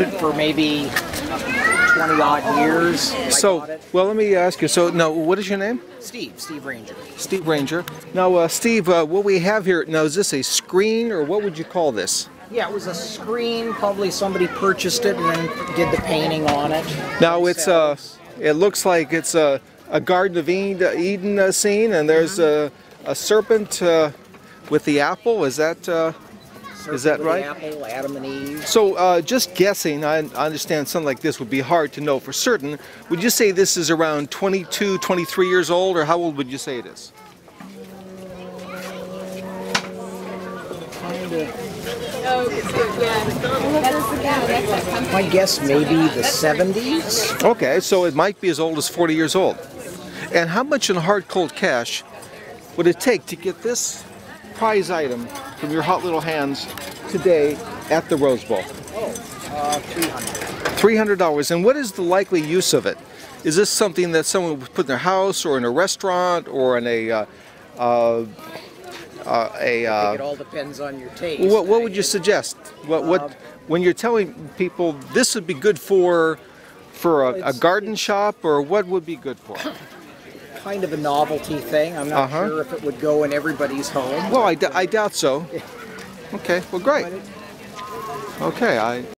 it for maybe 20 odd years. So, well, let me ask you. So, now, what is your name? Steve Ranger. Steve Ranger. Now, Steve, what we have here now, is this a screen or what would you call this? Yeah, it was a screen. Probably somebody purchased it and then did the painting on it. Now it's it looks like it's a Garden of Eden scene, and there's a serpent with the apple. Is that right? The apple, Adam and Eve. So just guessing, I understand something like this would be hard to know for certain. Would you say this is around 22, 23 years old, or how old would you say it is? My guess maybe the 70s. Okay, so it might be as old as 40 years old. And how much in hard cold cash would it take to get this prize item from your hot little hands today at the Rose Bowl? $300. $300. And what is the likely use of it? Is this something that someone would put in their house or in a restaurant or in a I think it all depends on your taste. What would you suggest? When you're telling people this would be good for a garden shop, or what would be good for? Kind of a novelty thing. I'm not sure if it would go in everybody's home. Well, I doubt so. Okay, well, great. Okay,